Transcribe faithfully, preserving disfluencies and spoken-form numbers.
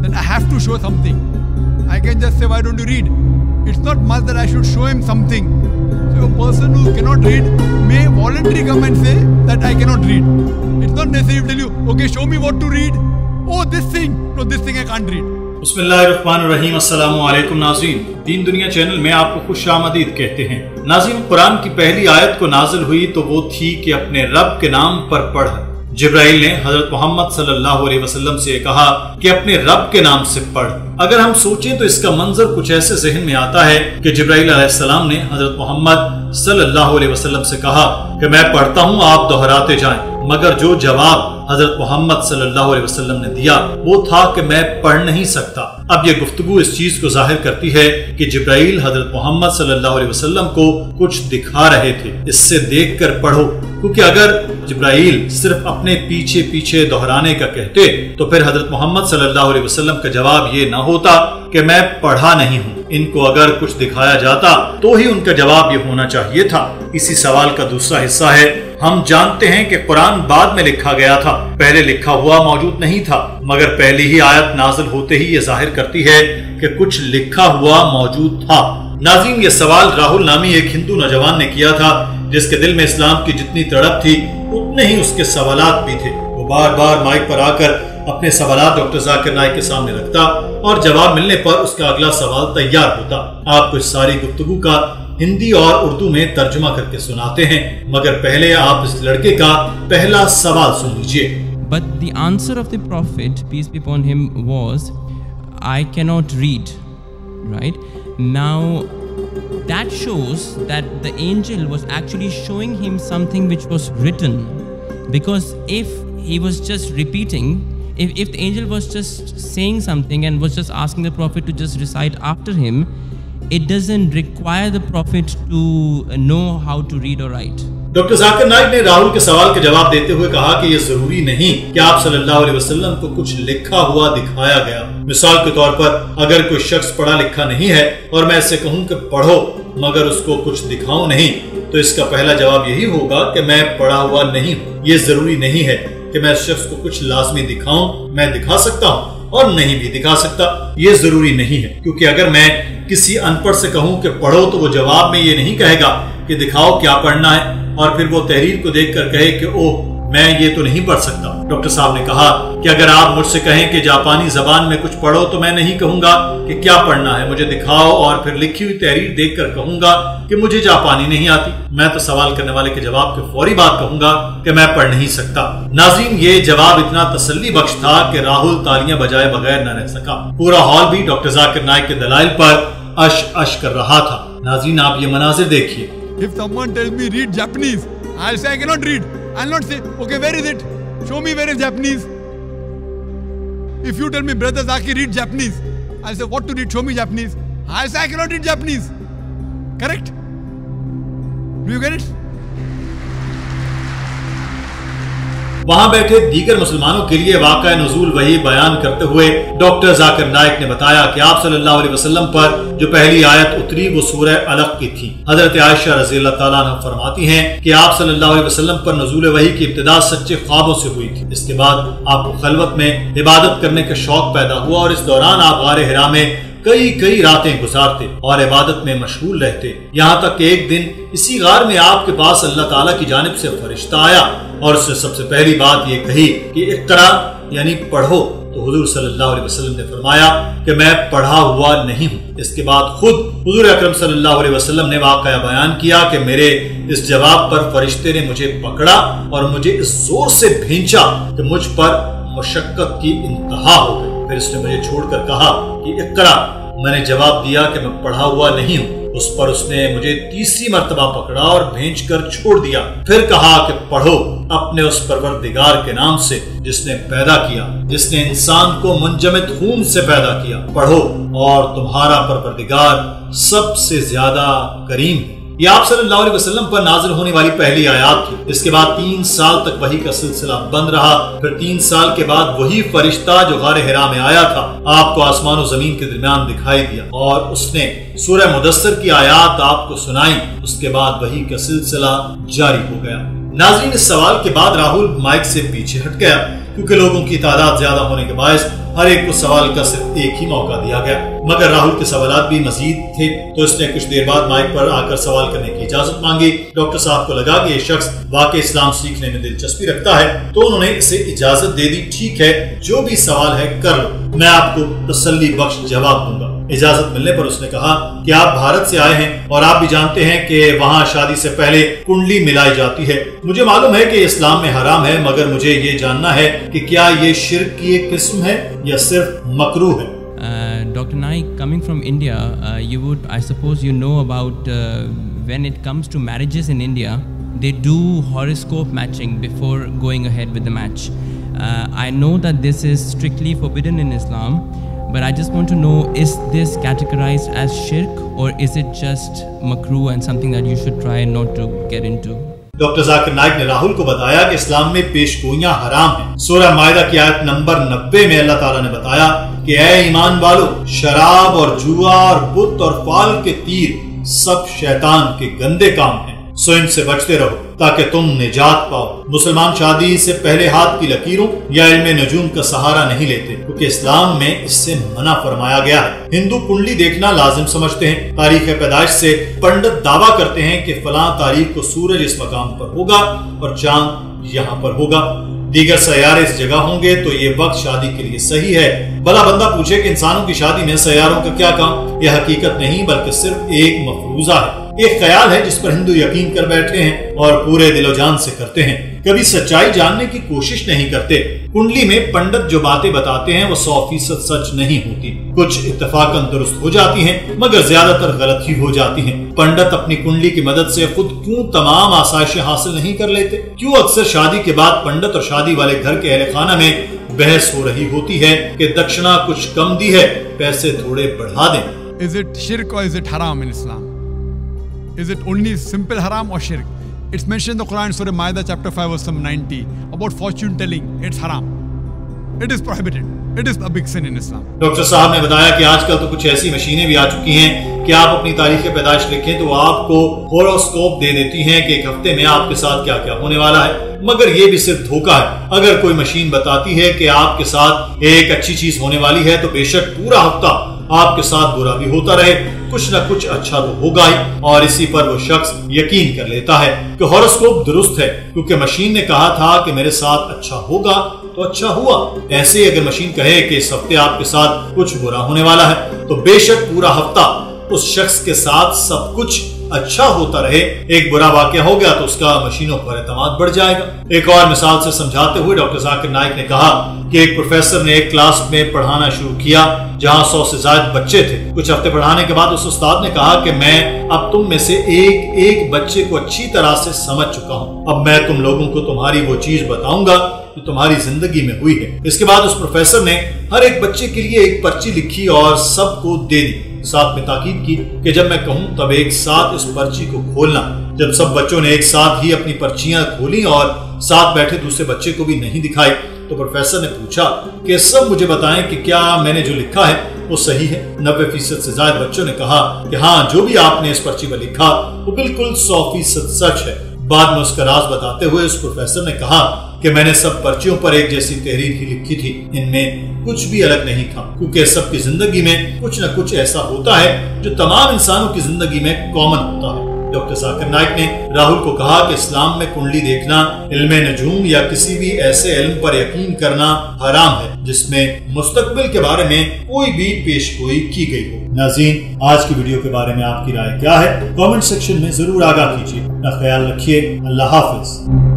then I have to show something. I can just say, why don't you read? It's not much that I should show him something. So a person who cannot read may voluntarily come and say that I cannot read. It's not necessary to tell you, okay, show me what to read. Oh, this thing. No, this thing I can't read. बिस्मिल्लाहिर्रहमानिर्रहीम। अस्सलामु अलैकुम नाज़रीन, दीन दुनिया channel में आपको खुश आमदीद कहते हैं। नाज़रीन, कुरान की पहली आयत को नाजिल हुई तो वो थी कि अपने रब के नाम पर पढ़। जिब्राइल ने हजरत मोहम्मद सल्लल्लाहु अलैहि वसल्लम से कहा कि अपने रब के नाम से पढ़। अगर हम सोचें तो इसका मंजर कुछ ऐसे जहन में आता है कि जिब्राइल अलैहिस्सलाम ने हजरत मोहम्मद सल्लल्लाहु अलैहि वसल्लम से कहा कि मैं पढ़ता हूँ, आप दोहराते जाएं। मगर जो जवाब हजरत मोहम्मद सल्लल्लाहु अलैहि वसल्लम ने दिया वो था कि मैं पढ़ नहीं सकता। अब ये गुफ्तगू इस चीज को जाहिर करती है कि जिब्राइल हजरत मोहम्मद सल्लल्लाहु अलैहि वसल्लम को कुछ दिखा रहे थे, इससे देखकर पढ़ो। क्योंकि अगर जिब्राइल सिर्फ अपने पीछे पीछे दोहराने का कहते तो फिर हजरत मोहम्मद सल्लल्लाहु अलैहि वसल्लम का जवाब ये ना होता कि मैं पढ़ा नहीं हूँ। इनको अगर कुछ दिखाया जाता तो ही उनका जवाब ये होना चाहिए था। इसी सवाल का दूसरा हिस्सा है, हम जानते हैं कि कुरान बाद में लिखा गया था, पहले लिखा हुआ मौजूद नहीं था, मगर पहली ही आयत नाजिल होते ही ये जाहिर करती है कि कुछ लिखा हुआ मौजूद था। नाज़रीन, ये सवाल राहुल नामी एक हिंदू नौजवान ने किया था जिसके दिल में इस्लाम की जितनी तड़प थी उतने ही उसके सवालात भी थे। वो बार बार माइक पर आकर अपने सवालात डॉक्टर जाकिर नाइक के सामने रखता और जवाब मिलने पर उसका अगला सवाल तैयार होता। आपको इस सारी गुफ्तगू का हिंदी और उर्दू में तर्जुमा करके सुनाते हैं, मगर पहले आप इस लड़के का पहला सवाल सुन लीजिए। But the answer of the Prophet, peace be upon him, was, I cannot read. Right? Now, that shows that the angel was actually showing him something which was written. Because if he was just repeating, if, if the angel was just saying something and was just asking the Prophet to just recite after him, it doesn't require the Prophet to know how to read or write. Doctor Zakir Naik ने राहुल के सवाल के जवाब देते हुए कहा कि यह जरूरी नहीं कि आप सल्लल्लाहु अलैहि वसल्लम को कुछ लिखा हुआ दिखाया गया। मिसाल के तौर पर अगर कोई शख्स पढ़ा लिखा नहीं है और मैं इससे कहूँ कि पढ़ो मगर उसको कुछ दिखाऊं नहीं, तो इसका पहला जवाब यही होगा कि मैं पढ़ा हुआ नहीं हूँ। ये जरूरी नहीं है कि मैं इस शख्स को कुछ लाजमी दिखाऊं, मैं दिखा सकता हूँ और नहीं भी दिखा सकता। ये जरूरी नहीं है, क्योंकि अगर मैं किसी अनपढ़ से कहूँ कि पढ़ो तो वो जवाब में ये नहीं कहेगा कि दिखाओ क्या पढ़ना है और फिर वो तहरीर को देखकर कहे कि ओह मैं ये तो नहीं पढ़ सकता। डॉक्टर साहब ने कहा कि अगर आप मुझसे कहें कि जापानी जबान में कुछ पढ़ो तो मैं नहीं कहूंगा कि क्या पढ़ना है, मुझे दिखाओ और फिर लिखी हुई तहरीर देखकर कहूंगा कि मुझे जापानी नहीं आती। मैं तो सवाल करने वाले के जवाब के फौरी बाद कहूंगा कि मैं पढ़ नहीं सकता। नाज़रीन, ये जवाब इतना तसल्ली बख्श था कि राहुल तालियां बजाए बगैर न रह सका। पूरा हॉल भी डॉक्टर जाकिर नाइक के दलाइल पर अश अश कर रहा था। नाज़रीन, आप ये मनाजिर देखिए। If someone tells me read Japanese, I'll say I cannot read. I'll not say, okay, where is it? Show me where is Japanese. If you tell me, brother Zaki, read Japanese, I'll say, what to read? Show me Japanese. I'll say I cannot read Japanese. Correct? Do you get it? वहां बैठे दीगर मुसलमानों के लिए वाक़या नुज़ूल वही बयान करते हुए डॉक्टर जाकिर नाइक ने बताया कि आप सल्लल्लाहु अलैहि वसल्लम पर जो पहली आयत उतरी वो सूरह अलक़ की थी। हजरत आयशा रज़ियल्लाहु तआला अन्हा फरमाती हैं कि आप सल्लल्लाहु अलैहि वसल्लम पर नुज़ूल वही की इब्तिदा सच्चे ख्वाबों से हुई थी। इसके बाद आपको खलवत में इबादत करने का शौक पैदा हुआ और इस दौरान आप गारे हिरा में कई कई रातें गुजारते और इबादत में मशगूल रहते, यहाँ तक कि एक दिन इसी गार में आपके पास अल्लाह ताला की जानिब से फरिश्ता आया और उससे सबसे पहली बात ये कही कि इक़रा यानी पढ़ो। तो हुजूर सल्लल्लाहु अलैहि वसल्लम ने फरमाया कि मैं पढ़ा हुआ नहीं हूँ। इसके बाद खुद हुजूर अकरम सल्लल्लाहु अलैहि वसल्लम ने वाक़या बयान किया कि मेरे इस जवाब पर फरिश्ते ने मुझे पकड़ा और मुझे इस जोर से भींचा कि मुझ पर मुशक्कत की इंतहा हो गई। फिर इसने मुझे छोड़कर कहा कि इक़रा। मैंने जवाब दिया कि मैं पढ़ा हुआ नहीं हूँ। उस पर उसने मुझे तीसरी मर्तबा पकड़ा और भेंचकर छोड़ दिया। फिर कहा कि पढ़ो अपने उस परवरदिगार के नाम से जिसने पैदा किया, जिसने इंसान को मुंजमद खून से पैदा किया। पढ़ो और तुम्हारा परवरदिगार सबसे ज्यादा करीम है। ये आप सल्लल्लाहु अलैहि वसल्लम पर नाजिल होने वाली पहली आयत थी। इसके बाद तीन साल तक वही का सिलसिला बंद रहा। फिर तीन साल के बाद वही फरिश्ता जो गारे हिरा में आया था आपको आसमान और जमीन के दरमियान दिखाई दिया और उसने सूरह मुदस्सिर की आयत आपको सुनाई। उसके बाद वही का सिलसिला जारी हो गया। नाज़रीन, इस सवाल के बाद राहुल माइक से पीछे हट गया क्योंकि लोगों की तादाद ज्यादा होने के बायस ہر ایک کو سوال کا صرف ایک ہی موقع دیا گیا، مگر راہل کے سوالات بھی مزید تھے تو اس نے کچھ دیر بعد مائک پر آ کر سوال کرنے کی اجازت مانگی۔ ڈاکٹر صاحب کو لگا کہ یہ شخص واقعی اسلام سیکھنے میں دلچسپی رکھتا ہے تو انہوں نے اسے اجازت دے دی۔ ٹھیک ہے، جو بھی سوال ہے کر لو، میں آپ کو تسلی بخش جواب دوں گا۔ اجازت ملنے پر اس نے کہا کہ آپ بھارت سے آئے ہیں اور آپ بھی جانتے ہیں کہ وہاں شادی سے پہلے کنڈلی ملائی جاتی ہے۔ مجھے معلوم ہے کہ اسلام میں حرام ہے، مگر مجھے یہ جاننا ہے کہ کیا یہ شرک کی ایک قسم ہے یا صرف مکروہ ہے؟ Uh, Doctor Naik, coming from India, uh, you would, I suppose you know about uh, when it comes to marriages in India, they do horoscope matching before going ahead with the match. Uh, I know that this is strictly forbidden in Islam, but I just want to know, is this categorized as shirk or is it just makruh and something that you should try not to get into? Doctor Zakir Naik نے راہل کو بتایا کہ اسلام میں پیش گوئیاں حرام ہیں۔ سورہ مائدہ کی آیت نمبر نبے میں اللہ تعالیٰ نے بتایا کہ اے ایمان والو، شراب اور جوا اور بت اور فال کے تیر سب شیطان کے گندے کام ہیں، سو ان سے بچتے رہو تاکہ تم نجات پاؤ۔ مسلمان شادی سے پہلے ہاتھ کی لکیروں یا علم نجوم کا سہارا نہیں لیتے کیونکہ اسلام میں اس سے منع فرمایا گیا ہے۔ ہندو کنڈلی دیکھنا لازم سمجھتے ہیں۔ تاریخ پیدائش سے پنڈت دعویٰ کرتے ہیں کہ فلاں تاریخ کو سورج اس مقام پر ہوگا اور چاند یہاں پر ہوگا، دیگر سیارے اس جگہ ہوں گے تو یہ وقت شادی کے لیے صحیح ہے۔ بھلا بندہ پوچھے کہ انسانوں کی شادی میں سیاروں کا کیا کام؟ یہ حقیقت نہیں بلکہ صرف ایک مفروضہ ہے، ایک خیال ہے جس پر ہندو یقین کر بیٹھے ہیں اور پورے دل و جان سے کرتے ہیں، کبھی سچائی جاننے کی کوشش نہیں کرتے۔ کنڈلی میں پنڈت جو باتیں بتاتے ہیں وہ سو فیصد سچ نہیں ہوتی، کچھ اتفاقاً درست ہو جاتی ہیں مگر زیادہ تر غلط ہی ہو جاتی ہیں۔ پنڈت اپنی کنڈلی کی مدد سے خود کیوں تمام آسائشیں حاصل نہیں کر لیتے؟ کیوں اکثر شادی کے بعد پنڈت اور شادی والے گھر کے اہل خانہ میں بحث ہو رہی ہوتی ہے کہ دکشنا کچھ کم دی ہے، پیسے تھوڑے بڑھا دیں؟ Is it shirk or is it haram in Islam? Is it only simple haram or shirk? It's mentioned in the Quran, Surah Ma'idah chapter five verse ninety about fortune telling. It's haram. It is prohibited. It is a big sin in Islam. Doctor صاحب نے بتایا کہ آج کل تو کچھ ایسی مشینیں بھی آ چکی ہیں کہ آپ اپنی تاریخ پیدائش لکھیں تو آپ کو ہوروسکوپ دے دیتی ہیں کہ ایک ہفتے میں آپ کے ساتھ کیا کیا ہونے والا ہے، مگر یہ بھی صرف دھوکہ ہے۔ اگر کوئی مشین بتاتی ہے کہ آپ کے ساتھ ایک اچھی چیز ہونے والی ہے تو بے شک پورا ہفتہ آپ کے ساتھ برا بھی ہوتا رہے، کچھ نہ کچھ اچھا تو ہوگا ہی، اور اسی پر وہ شخص یقین کر لیتا ہے کہ ہوروسکوپ درست ہے کیونکہ مشین نے کہا تھا کہ میرے ساتھ اچھا ہوگا تو اچھا ہوا۔ ایسے ہی اگر مشین کہے کہ اس ہفتے آپ کے ساتھ کچھ برا ہونے والا ہے تو بے شک پورا ہفتہ اس شخص کے ساتھ سب کچھ اچھا ہوتا رہے۔ ایک برا واقعہ ہو گیا تو اس کا مشینوں پر اعتماد بڑھ جائے گا۔ ایک اور مثال سے سمجھاتے ہوئے ڈاکٹر ذاکر نائک نے کہا کہ ایک پروفیسر نے ایک کلاس میں پڑھانا شروع کیا جہاں سو سے زائد بچے تھے۔ کچھ ہفتے پڑھانے کے بعد اس استاد نے کہا کہ میں اب تم میں سے ایک ایک بچے کو اچھی طرح سے سمجھ چکا ہوں، اب میں تم لوگوں کو تمہاری وہ چیز بتاؤں گا جو تمہاری زندگی میں ہوئی ہے۔ اس کے بعد اس پروفیسر نے ہر ایک بچے کے لیے ایک پرچی لکھی اور سب کو دے دی، ساتھ میں تاکید کی کہ جب میں کہوں تب ایک ساتھ اس پرچی کو کھولنا۔ جب سب بچوں نے ایک ساتھ ہی اپنی پرچیاں کھولی اور ساتھ بیٹھے دوسرے بچے کو بھی نہیں دکھائی تو پروفیسر نے پوچھا کہ سب مجھے بتائیں کہ کیا میں نے جو لکھا ہے وہ صحیح ہے؟ نبے فیصد سے زائد بچوں نے کہا کہ ہاں، جو بھی آپ نے اس پرچی پر لکھا وہ بالکل سو فیصد سچ ہے۔ بعد میں اس کا راز بتاتے ہوئے اس پروفیسر نے کہا کہ میں نے سب پرچیوں پر ایک جیسی تحریر ہی لکھی تھی، ان میں کچھ بھی الگ نہیں تھا کیونکہ سب کی زندگی میں کچھ نہ کچھ ایسا ہوتا ہے جو تمام انسانوں کی زندگی میں کامن ہوتا ہے۔ ڈاکٹر ذاکر نائک نے راہل کو کہا کہ اسلام میں کنڈلی دیکھنا، علم نجوم یا کسی بھی ایسے علم پر یقین کرنا حرام ہے جس میں مستقبل کے بارے میں کوئی بھی پیش گوئی کی گئی ہو۔ ناظرین، آج کی ویڈیو کے بارے میں آپ کی رائے کیا ہے؟ کامنٹ سیکشن میں ضرور آگاہ کیجیے۔ اپنا خیال رکھیے۔ اللہ حافظ۔